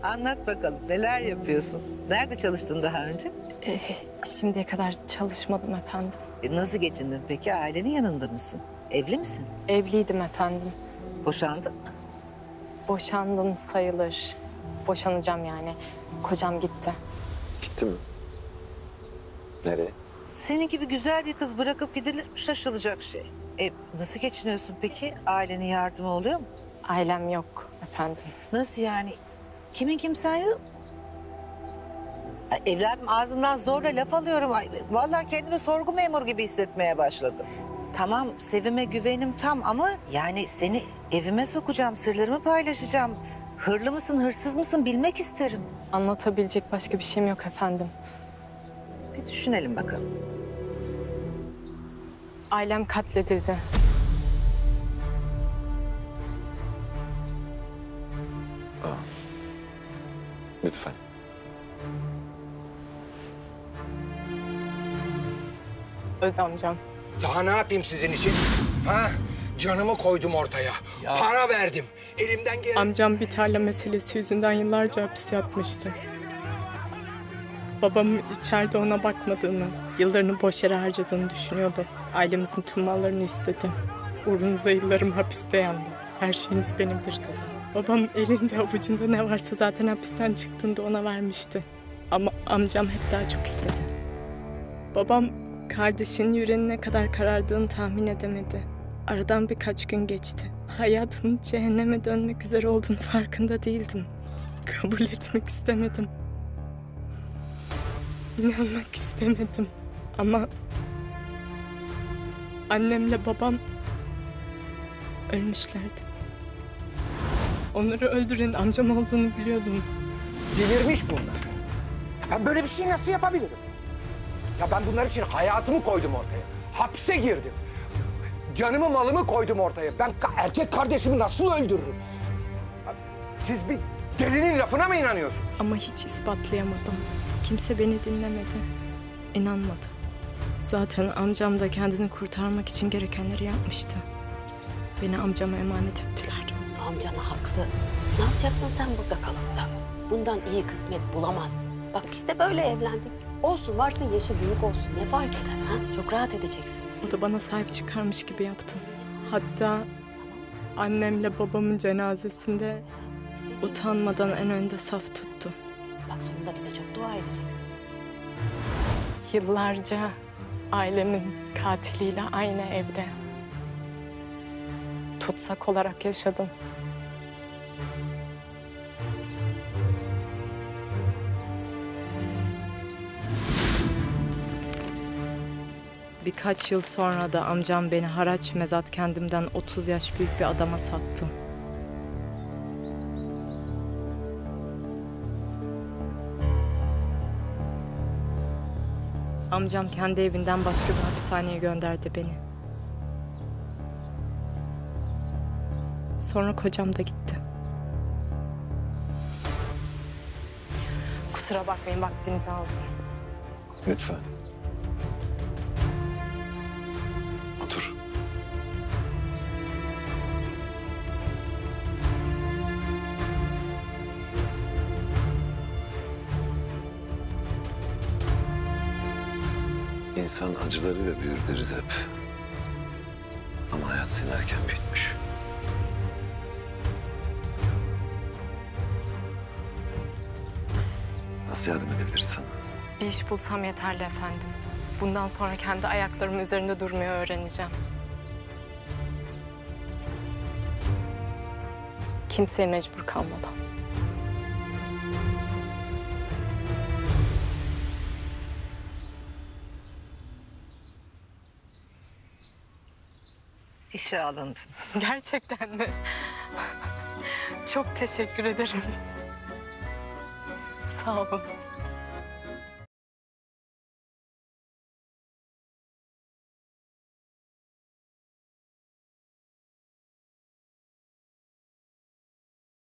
Anlat bakalım, neler yapıyorsun? Nerede çalıştın daha önce? Şimdiye kadar çalışmadım efendim. Nasıl geçindin peki? Ailenin yanında mısın? Evli misin? Evliydim efendim. Boşandın mı? Boşandım sayılır. Boşanacağım yani. Kocam gitti. Gitti mi? Nereye? Senin gibi güzel bir kız bırakıp gidilir mi, şaşılacak şey? Nasıl geçiniyorsun peki? Ailenin yardımı oluyor mu? Ailem yok efendim. Nasıl yani? Kimin kimsen yok? Ay, evladım ağzından zorla laf alıyorum. Ay, vallahi kendimi sorgu memuru gibi hissetmeye başladım. Tamam, Sevim'e güvenim tam ama yani seni evime sokacağım, sırlarımı paylaşacağım. Hırlı mısın, hırsız mısın bilmek isterim. Anlatabilecek başka bir şeyim yok efendim. Bir düşünelim bakalım. Ailem katledildi. Lütfen. Öz amcam. Daha ne yapayım sizin için? Ha? Canımı koydum ortaya. Para verdim. Elimden gelen... Amcam bir tarla meselesi yüzünden yıllarca hapis yatmıştı. Babamın içeride ona bakmadığını, yıllarını boş yere harcadığını düşünüyordu. Ailemizin tüm mallarını istedi. Uğrunuza yıllarım hapiste yandı. Her şeyiniz benimdir dedi. Babam elinde avucunda ne varsa zaten hapisten çıktığında ona vermişti. Ama amcam hep daha çok istedi. Babam kardeşinin yüreğinin ne kadar karardığını tahmin edemedi. Aradan birkaç gün geçti. Hayatımın cehenneme dönmek üzere olduğunu farkında değildim. Kabul etmek istemedim. İnanmak istemedim. Ama annemle babam ölmüşlerdi. Onları öldüren amcam olduğunu biliyordum. Delirmiş bunlar. Ben böyle bir şeyi nasıl yapabilirim? Ya ben bunlar için hayatımı koydum ortaya. Hapse girdim. Canımı malımı koydum ortaya. Ben erkek kardeşimi nasıl öldürürüm? Siz bir delinin lafına mı inanıyorsunuz? Ama hiç ispatlayamadım. Kimse beni dinlemedi. İnanmadı. Zaten amcam da kendini kurtarmak için gerekenleri yapmıştı. Beni amcama emanet ettiler. Amcan haklı. Ne yapacaksın sen burada kalıp da? Bundan iyi kısmet bulamazsın. Bak biz de böyle evlendik. Olsun varsın yaşı büyük olsun. Ne fark eder ha? Çok rahat edeceksin. O da bana sahip çıkarmış gibi yaptı. Hatta annemle babamın cenazesinde utanmadan en önde saf tuttu. Bak sonunda bize çok dua edeceksin. Yıllarca ailemin katiliyle aynı evde tutsak olarak yaşadım. Birkaç yıl sonra da amcam beni haraç mezat kendimden 30 yaş büyük bir adama sattı. Amcam kendi evinden başka bir hapishaneye gönderdi beni. Sonra kocam da gitti. Kusura bakmayın, vaktinizi aldım. Lütfen. Otur. İnsan acılarıyla büyür deriz hep. Ama hayat seni erken büyütmüş. Nasıl yardım edebiliriz sana? Bir iş bulsam yeterli efendim. Bundan sonra kendi ayaklarım üzerinde durmayı öğreneceğim. Kimseye mecbur kalmadan. İşe alındın. Gerçekten mi? Çok teşekkür ederim. Sağ olun.